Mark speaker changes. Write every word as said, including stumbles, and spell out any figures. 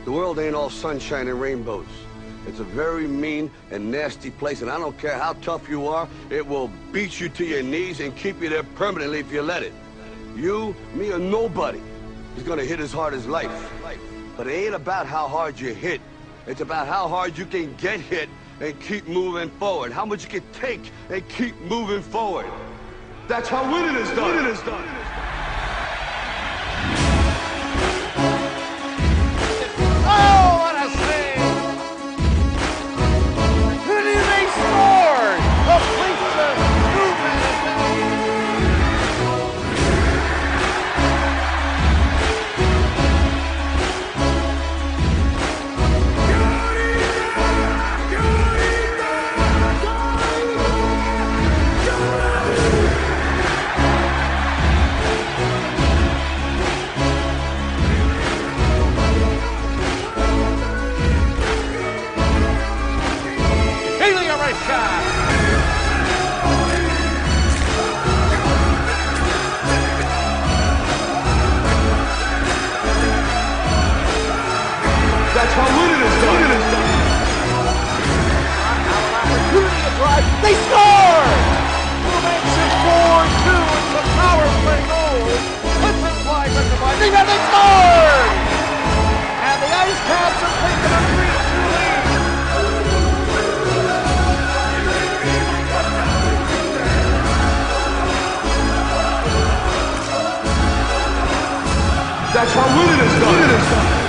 Speaker 1: The world ain't all sunshine and rainbows. It's a very mean and nasty place, and I don't care how tough you are, it will beat you to your knees and keep you there permanently if you let it. You, me, or nobody is gonna hit as hard as life. But it ain't about how hard you hit. It's about how hard you can get hit and keep moving forward. How much you can take and keep moving forward. That's how winning is done. Winning is done.
Speaker 2: Oh, what a save! Who do they score? The police movement is shot.
Speaker 1: That's how winning is done. Winning is done.
Speaker 2: Opportunity to drive. They score! Who makes it four two? It's a power play goal. Puts it fly, puts it fly. They scored! And the IceCaps are taking a three two lead.
Speaker 1: That's how winning is done. Winning is done.